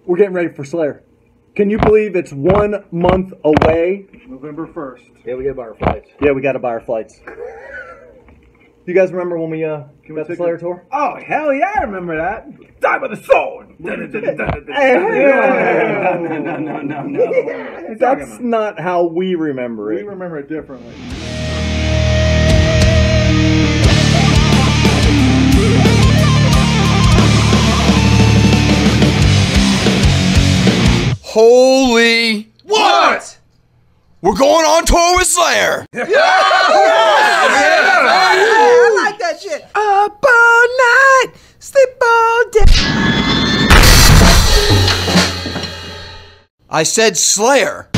We're getting ready for Slayer. Can you believe it's 1 month away? November 1st. Yeah, we gotta buy our flights. Yeah, we got to buy our flights. You guys remember when we got the Slayer tour? Oh, hell yeah, I remember that. Die by the sword. No. That's not how we remember it. We remember it differently. Holy what? We're going on tour with Slayer. I like that shit. Up all night, sleep all day. I said Slayer.